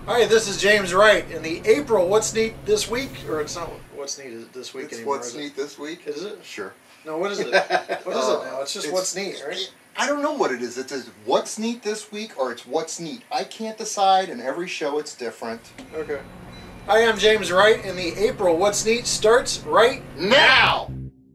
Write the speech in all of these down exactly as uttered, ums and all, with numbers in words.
Hi, this is James Wright in the April What's Neat This Week, or it's not What's Neat This Week it's anymore. What's Neat This Week? Is it? Sure. No, what is it? What is it now? It's just It's- What's Neat, right? I don't know what it is. It's a What's Neat This Week or it's What's Neat. I can't decide, and every show it's different. Okay. Hi, I'm James Wright, and the April What's Neat starts right Now!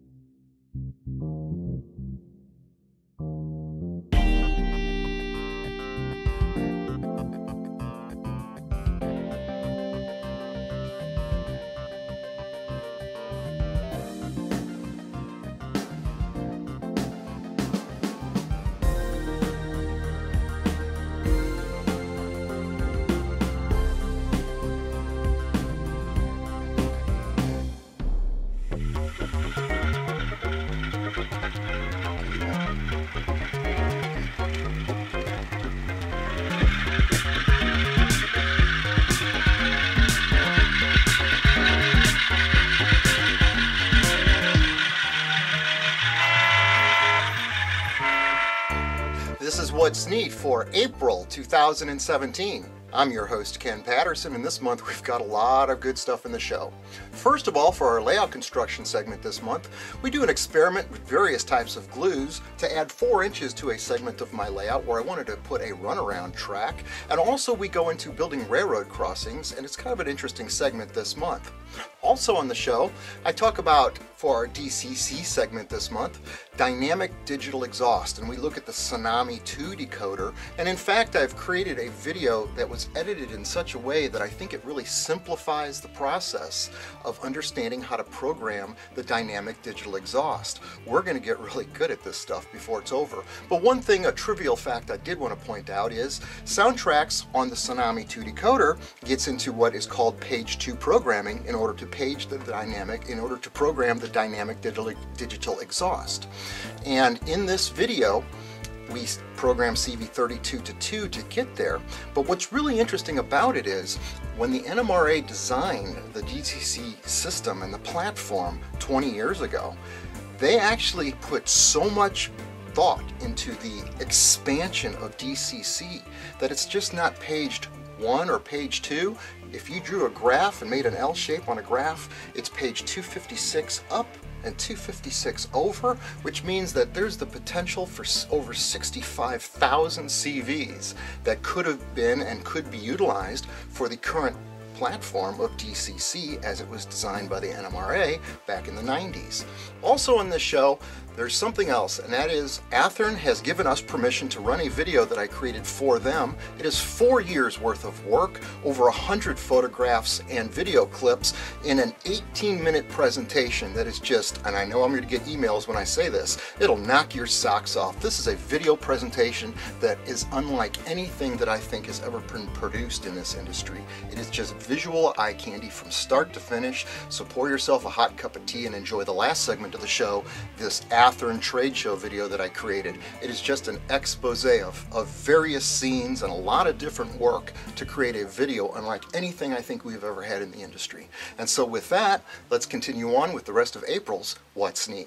This is What's Neat for April two thousand seventeen. I'm your host, Ken Patterson, and this month we've got a lot of good stuff in the show. First of all, for our layout construction segment this month, we do an experiment with various types of glues to add four inches to a segment of my layout where I wanted to put a runaround track. And also we go into building railroad crossings, and it's kind of an interesting segment this month. Also on the show, I talk about, for our D C C segment this month, dynamic digital exhaust, and we look at the Tsunami two decoder. And in fact, I've created a video that was edited in such a way that I think it really simplifies the process of understanding how to program the dynamic digital exhaust. We're going to get really good at this stuff before it's over. But one thing, a trivial fact I did want to point out is soundtracks on the Tsunami two decoder gets into what is called page two programming in order to page the dynamic, in order to program the dynamic digital, digital exhaust. And in this video, we program C V thirty-two to two to get there. But what's really interesting about it is when the N M R A designed the D C C system and the platform twenty years ago, they actually put so much thought into the expansion of D C C that it's just not paged one or page two. If you drew a graph and made an L shape on a graph, it's page two fifty-six up and two fifty-six over, which means that there's the potential for over sixty-five thousand C Vs that could have been and could be utilized for the current platform of D C C as it was designed by the N M R A back in the nineties. Also on this show, there's something else, and that is Athearn has given us permission to run a video that I created for them. It is four years worth of work, over a hundred photographs and video clips in an eighteen minute presentation that is just, and I know I'm going to get emails when I say this, it'll knock your socks off. This is a video presentation that is unlike anything that I think has ever been produced in this industry. It is just visual eye candy from start to finish, so pour yourself a hot cup of tea and enjoy the last segment of the show, this Athearn trade show video that I created. It is just an expose of, of various scenes and a lot of different work to create a video unlike anything I think we've ever had in the industry. And so with that, let's continue on with the rest of April's What's Neat.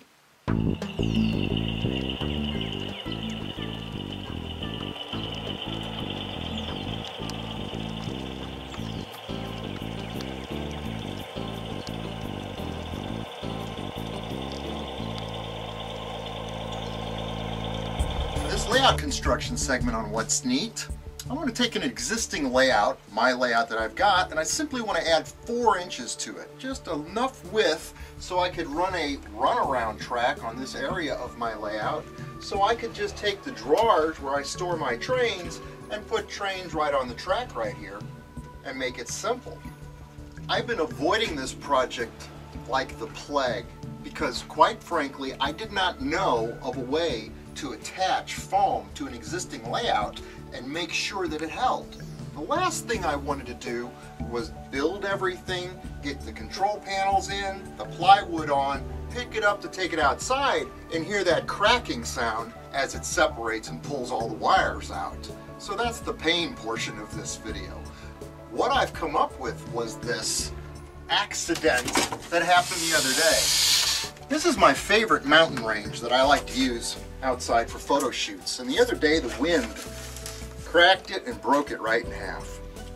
This layout construction segment on What's Neat, I want to take an existing layout, my layout that I've got, and I simply want to add four inches to it. Just enough width so I could run a runaround track on this area of my layout. So I could just take the drawers where I store my trains and put trains right on the track right here and make it simple. I've been avoiding this project like the plague because, quite frankly, I did not know of a way to attach foam to an existing layout and make sure that it held. The last thing I wanted to do was build everything, get the control panels in, the plywood on, pick it up to take it outside, and hear that cracking sound as it separates and pulls all the wires out. So that's the pain portion of this video. What I've come up with was this accident that happened the other day. This is my favorite mountain range that I like to use outside for photo shoots, and the other day the wind cracked it and broke it right in half.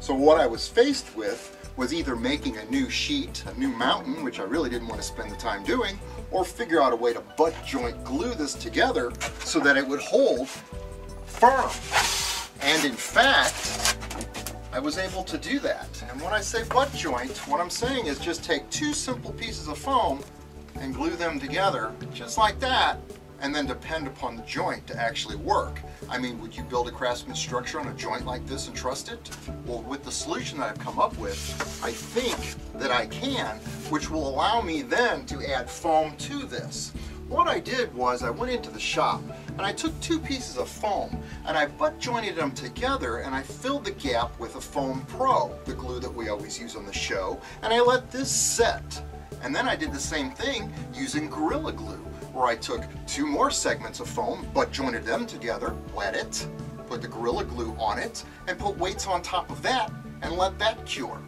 So what I was faced with was either making a new sheet, a new mountain, which I really didn't want to spend the time doing, or figure out a way to butt joint glue this together so that it would hold firm. And in fact, I was able to do that. And when I say butt joint, what I'm saying is just take two simple pieces of foam and glue them together, just like that, and then depend upon the joint to actually work. I mean, would you build a craftsman's structure on a joint like this and trust it? Well, with the solution that I've come up with, I think that I can, which will allow me then to add foam to this. What I did was I went into the shop and I took two pieces of foam and I butt jointed them together, and I filled the gap with a Foam Pro, the glue that we always use on the show, and I let this set. And then I did the same thing using Gorilla Glue, where I took two more segments of foam, butt jointed them together, wet it, put the Gorilla Glue on it, and put weights on top of that and let that cure.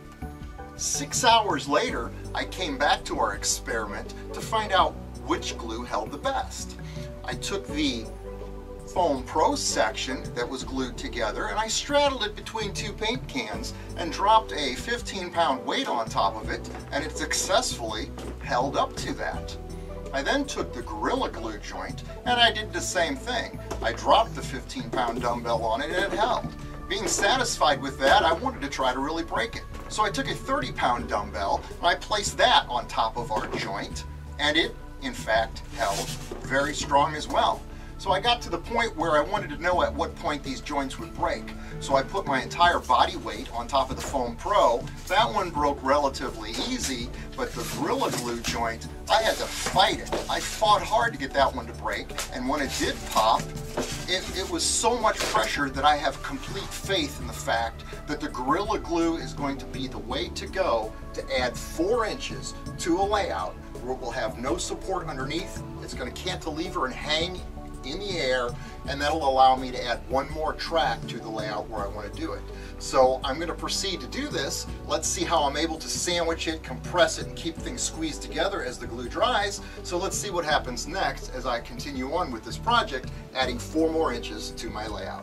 Six hours later, I came back to our experiment to find out which glue held the best. I took the Foam Pro section that was glued together and I straddled it between two paint cans and dropped a fifteen pound weight on top of it, and it successfully held up to that. I then took the Gorilla Glue joint and I did the same thing. I dropped the fifteen pound dumbbell on it and it held. Being satisfied with that, I wanted to try to really break it. So I took a thirty pound dumbbell and I placed that on top of our joint, and it in fact held very strong as well. So I got to the point where I wanted to know at what point these joints would break. So I put my entire body weight on top of the Foam Pro. That one broke relatively easy, but the Gorilla Glue joint, I had to fight it. I fought hard to get that one to break, and when it did pop, it, it was so much pressure that I have complete faith in the fact that the Gorilla Glue is going to be the way to go to add four inches to a layout where it will have no support underneath. It's going to cantilever and hang in the air, and that'll allow me to add one more track to the layout where I want to do it. So I'm going to proceed to do this. Let's see how I'm able to sandwich it, compress it, and keep things squeezed together as the glue dries. So let's see what happens next as I continue on with this project, adding four more inches to my layout.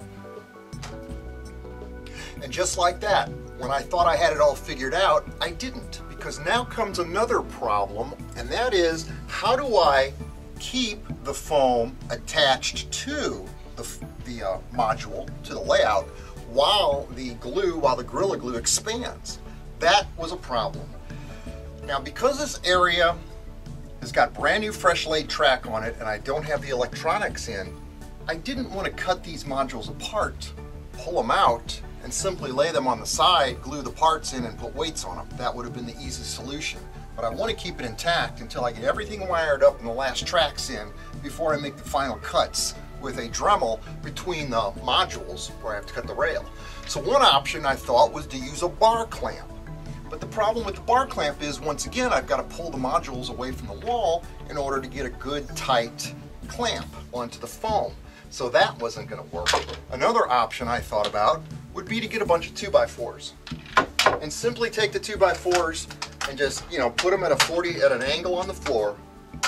And just like that, when I thought I had it all figured out, I didn't, because now comes another problem, and that is, how do I keep the foam attached to the, the uh, module, to the layout, while the glue, while the Gorilla Glue expands? That was a problem. Now, because this area has got brand new fresh laid track on it and I don't have the electronics in, I didn't want to cut these modules apart, pull them out, and simply lay them on the side, glue the parts in, and put weights on them. That would have been the easy solution. But I want to keep it intact until I get everything wired up and the last tracks in before I make the final cuts with a Dremel between the modules where I have to cut the rail. So one option I thought was to use a bar clamp. But the problem with the bar clamp is, once again, I've got to pull the modules away from the wall in order to get a good tight clamp onto the foam. So that wasn't going to work. Another option I thought about would be to get a bunch of two by fours and simply take the two by fours and just, you know, put them at a forty at an angle on the floor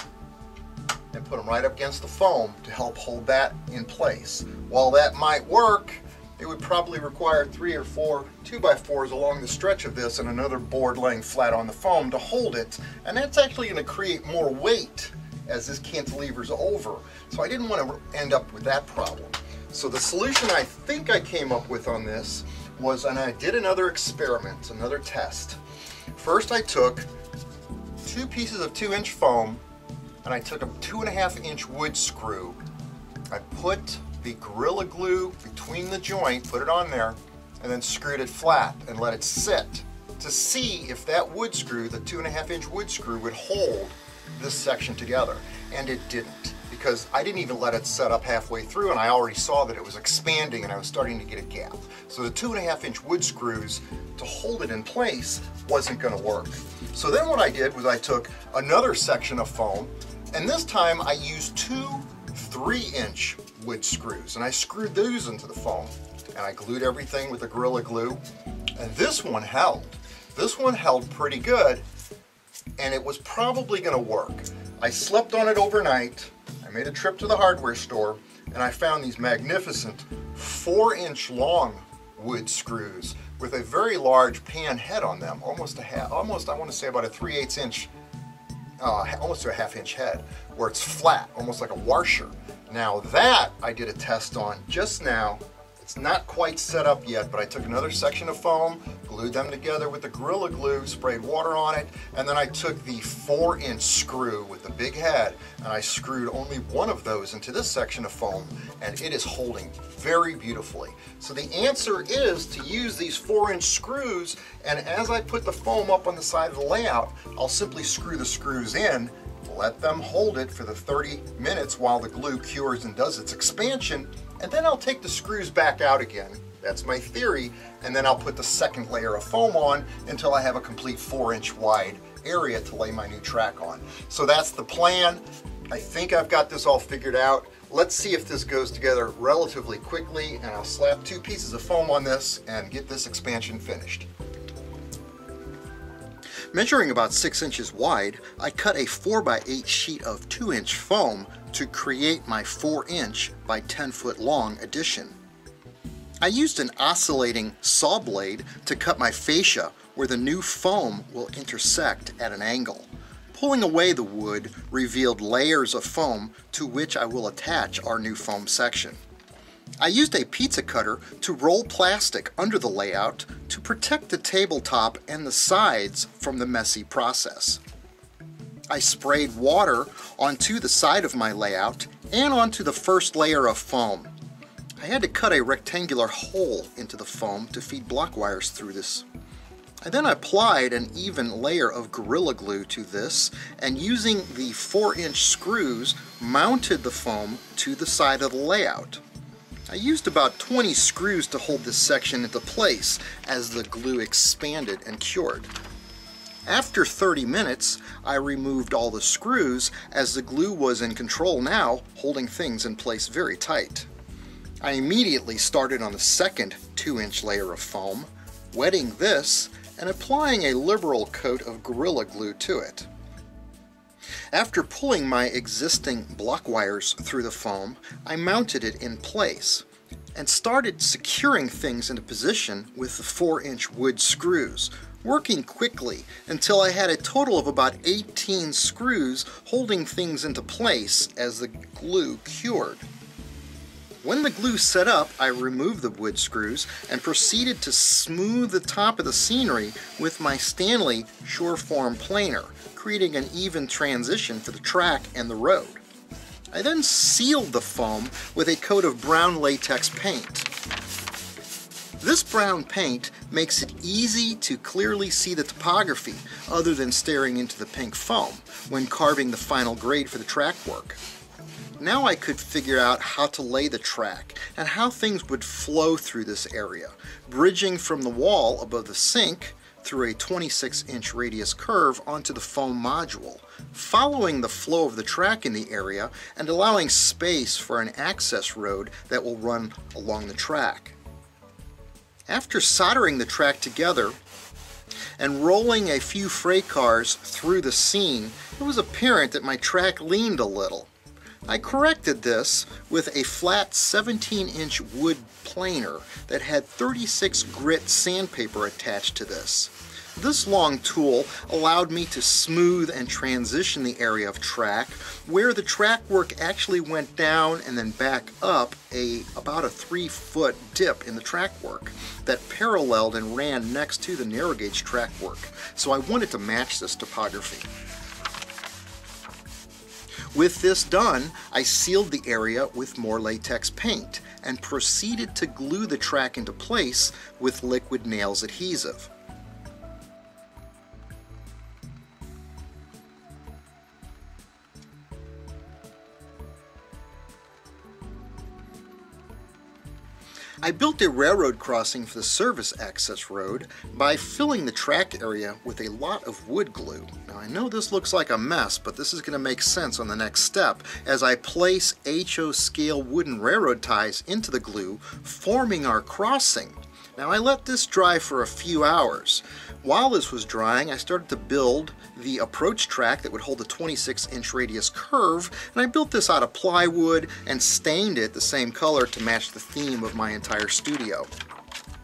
and put them right up against the foam to help hold that in place. While that might work, it would probably require three or four two by fours along the stretch of this and another board laying flat on the foam to hold it, and that's actually going to create more weight as this cantilever's over. So I didn't want to end up with that problem. So the solution I think I came up with on this was, and I did another experiment, another test. First I took two pieces of two inch foam and I took a two and a half inch wood screw. I put the Gorilla Glue between the joint, put it on there, and then screwed it flat and let it sit to see if that wood screw, the two and a half inch wood screw, would hold this section together. And it didn't, because I didn't even let it set up halfway through and I already saw that it was expanding and I was starting to get a gap. So the two and a half inch wood screws to hold it in place wasn't going to work. So then what I did was I took another section of foam, and this time I used two three inch wood screws and I screwed those into the foam and I glued everything with the Gorilla Glue, and this one held. This one held pretty good, and it was probably going to work. I slept on it overnight. I made a trip to the hardware store and I found these magnificent four inch long wood screws with a very large pan head on them, almost a half, almost I want to say about a three eighths inch, uh, almost to a half inch head, where it's flat, almost like a washer. Now that I did a test on just now. It's not quite set up yet, but I took another section of foam, glued them together with the Gorilla Glue, sprayed water on it, and then I took the four inch screw with the big head, and I screwed only one of those into this section of foam, and it is holding very beautifully. So the answer is to use these four inch screws, and as I put the foam up on the side of the layout, I'll simply screw the screws in, let them hold it for the thirty minutes while the glue cures and does its expansion, and then I'll take the screws back out again. That's my theory, and then I'll put the second layer of foam on until I have a complete four inch wide area to lay my new track on. So that's the plan. I think I've got this all figured out. Let's see if this goes together relatively quickly, and I'll slap two pieces of foam on this and get this expansion finished. Measuring about six inches wide, I cut a four by eight sheet of two inch foam to create my four inch by ten foot long addition. I used an oscillating saw blade to cut my fascia where the new foam will intersect at an angle. Pulling away the wood revealed layers of foam to which I will attach our new foam section. I used a pizza cutter to roll plastic under the layout to protect the tabletop and the sides from the messy process. I sprayed water onto the side of my layout and onto the first layer of foam. I had to cut a rectangular hole into the foam to feed block wires through this. I then applied an even layer of Gorilla Glue to this, and using the four inch screws mounted the foam to the side of the layout. I used about twenty screws to hold this section into place as the glue expanded and cured. After thirty minutes, I removed all the screws as the glue was in control now, holding things in place very tight. I immediately started on the second two inch layer of foam, wetting this and applying a liberal coat of Gorilla Glue to it. After pulling my existing block wires through the foam, I mounted it in place and started securing things into position with the four inch wood screws, working quickly until I had a total of about eighteen screws holding things into place as the glue cured. When the glue set up, I removed the wood screws and proceeded to smooth the top of the scenery with my Stanley Sureform planer, creating an even transition for the track and the road. I then sealed the foam with a coat of brown latex paint. This brown paint makes it easy to clearly see the topography other than staring into the pink foam when carving the final grade for the track work. Now I could figure out how to lay the track and how things would flow through this area, bridging from the wall above the sink through a twenty-six inch radius curve onto the foam module, following the flow of the track in the area and allowing space for an access road that will run along the track. After soldering the track together and rolling a few freight cars through the scene, it was apparent that my track leaned a little. I corrected this with a flat seventeen inch wood planer that had thirty-six grit sandpaper attached to this. This long tool allowed me to smooth and transition the area of track where the track work actually went down and then back up a about a three foot dip in the track work that paralleled and ran next to the narrow gauge track work. So I wanted to match this topography. With this done, I sealed the area with more latex paint and proceeded to glue the track into place with liquid nails adhesive. I built a railroad crossing for the service access road by filling the track area with a lot of wood glue. Now I know this looks like a mess, but this is going to make sense on the next step as I place H O scale wooden railroad ties into the glue, forming our crossing. Now I let this dry for a few hours. While this was drying, I started to build the approach track that would hold a twenty-six inch radius curve, and I built this out of plywood and stained it the same color to match the theme of my entire studio.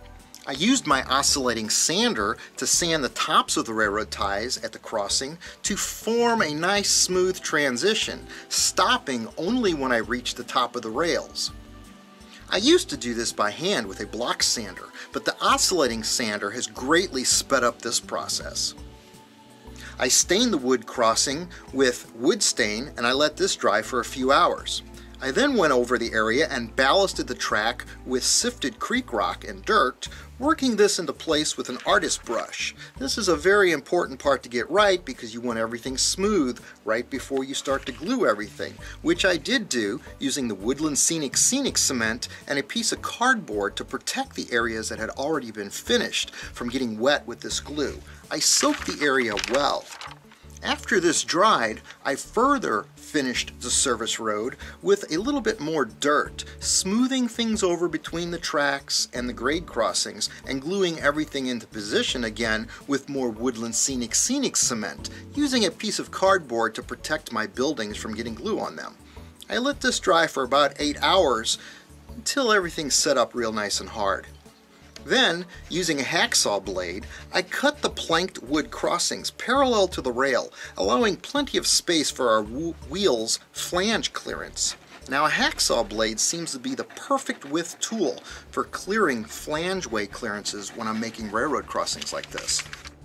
I used my oscillating sander to sand the tops of the railroad ties at the crossing to form a nice smooth transition, stopping only when I reached the top of the rails. I used to do this by hand with a block sander, but the oscillating sander has greatly sped up this process. I stained the wood crossing with wood stain and I let this dry for a few hours. I then went over the area and ballasted the track with sifted creek rock and dirt, working this into place with an artist brush. This is a very important part to get right because you want everything smooth right before you start to glue everything, which I did do using the Woodland Scenic Scenic cement and a piece of cardboard to protect the areas that had already been finished from getting wet with this glue. I soaked the area well. After this dried, I further finished the service road with a little bit more dirt, smoothing things over between the tracks and the grade crossings and gluing everything into position again with more Woodland Scenic Scenic cement, using a piece of cardboard to protect my buildings from getting glue on them. I let this dry for about eight hours until everything's set up real nice and hard. Then, using a hacksaw blade, I cut the planked wood crossings parallel to the rail, allowing plenty of space for our wheel's flange clearance. Now, a hacksaw blade seems to be the perfect width tool for clearing flangeway clearances when I'm making railroad crossings like this.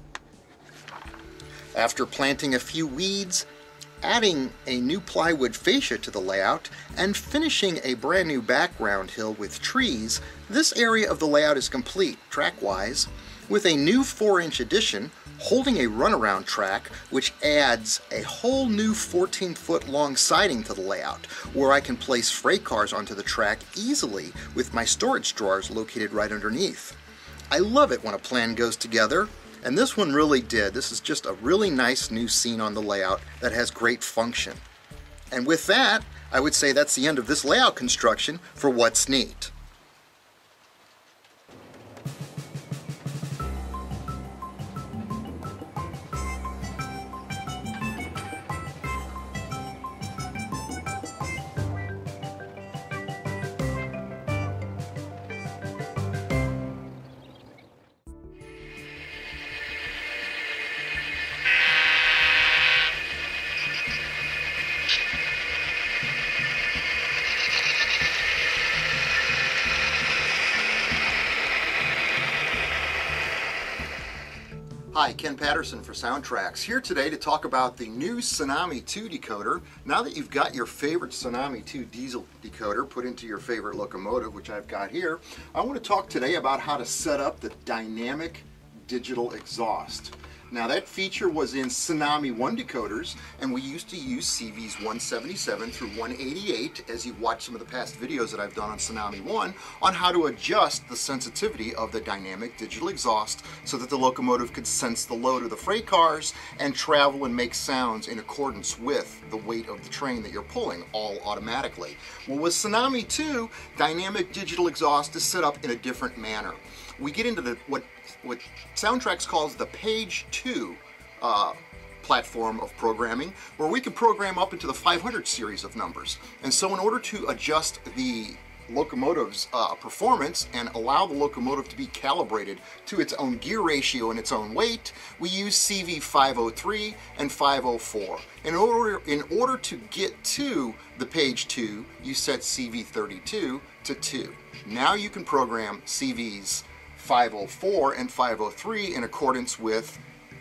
After planting a few weeds, adding a new plywood fascia to the layout, and finishing a brand new background hill with trees, this area of the layout is complete, track-wise, with a new four inch addition holding a runaround track which adds a whole new fourteen foot long siding to the layout, where I can place freight cars onto the track easily with my storage drawers located right underneath. I love it when a plan goes together, and this one really did. This is just a really nice new scene on the layout that has great function. And with that, I would say that's the end of this layout construction for What's Neat. Hi, Ken Patterson for Soundtracks, here today to talk about the new Tsunami two decoder. Now that you've got your favorite Tsunami two diesel decoder put into your favorite locomotive, which I've got here, I want to talk today about how to set up the dynamic digital exhaust. Now that feature was in Tsunami one decoders, and we used to use C Vs one seventy-seven through one eighty-eight, as you've watched some of the past videos that I've done on Tsunami one, on how to adjust the sensitivity of the dynamic digital exhaust so that the locomotive could sense the load of the freight cars and travel and make sounds in accordance with the weight of the train that you're pulling, all automatically. Well, with Tsunami two, dynamic digital exhaust is set up in a different manner. We get into the what what Soundtracks calls the page two uh, platform of programming, where we can program up into the five hundred series of numbers. And so in order to adjust the locomotive's uh, performance and allow the locomotive to be calibrated to its own gear ratio and its own weight, we use C V five oh three and five oh four. In order, in order to get to the page two, you set C V thirty-two to two. Now you can program C Vs five oh four and five oh three in accordance with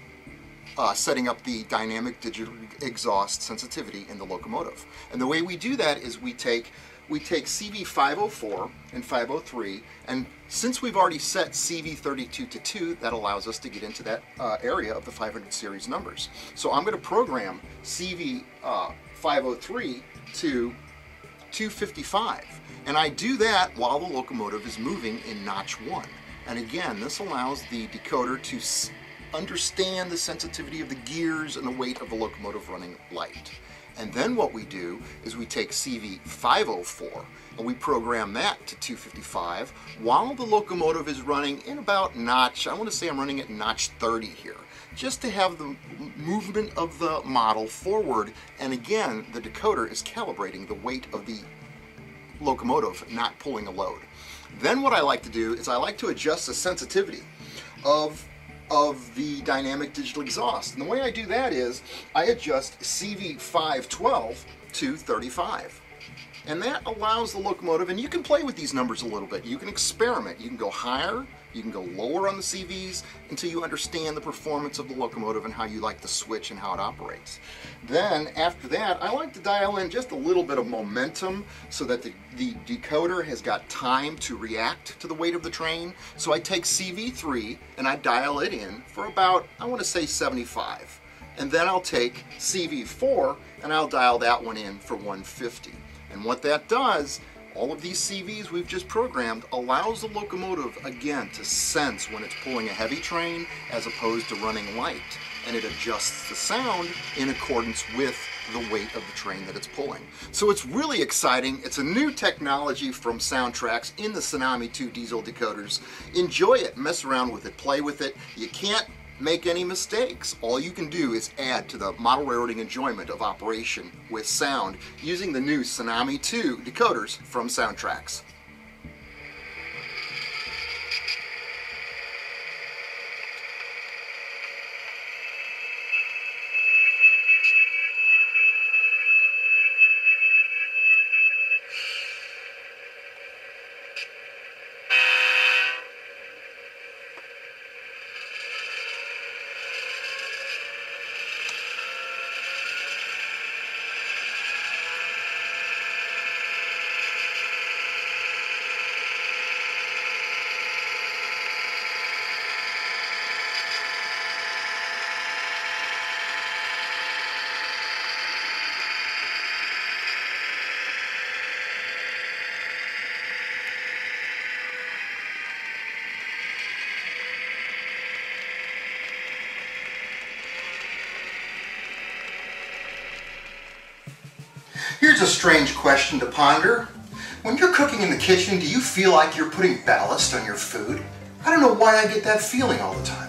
uh, setting up the dynamic digital exhaust sensitivity in the locomotive. And the way we do that is we take we take C V five oh four and five oh three, and since we've already set C V thirty-two to two, that allows us to get into that uh, area of the five hundred series numbers. So I'm going to program C V uh, five oh three to two fifty-five, and I do that while the locomotive is moving in notch one. And again, this allows the decoder to s understand the sensitivity of the gears and the weight of the locomotive running light. And then what we do is we take C V five oh four and we program that to two fifty-five while the locomotive is running in about notch, I want to say I'm running at notch thirty here, just to have the movement of the model forward. And again, the decoder is calibrating the weight of the locomotive, not pulling a load. Then what I like to do is I like to adjust the sensitivity of of the dynamic digital exhaust. And the way I do that is I adjust C V five twelve to thirty-five. And that allows the locomotive, and you can play with these numbers a little bit. You can experiment. You can go higher, you can go lower on the C Vs until you understand the performance of the locomotive and how you like the switch and how it operates. Then after that, I like to dial in just a little bit of momentum so that the, the decoder has got time to react to the weight of the train. So I take C V three and I dial it in for about, I want to say seventy-five. And then I'll take C V four and I'll dial that one in for one fifty. And what that does, all of these C Vs we've just programmed allows the locomotive, again, to sense when it's pulling a heavy train as opposed to running light. And it adjusts the sound in accordance with the weight of the train that it's pulling. So it's really exciting. It's a new technology from Soundtrax in the Tsunami two diesel decoders. Enjoy it, mess around with it, play with it. You can't make any mistakes. All you can do is add to the model railroading enjoyment of operation with sound using the new Tsunami two decoders from Soundtrax. Here's a strange question to ponder. When you're cooking in the kitchen, do you feel like you're putting ballast on your food? I don't know why I get that feeling all the time.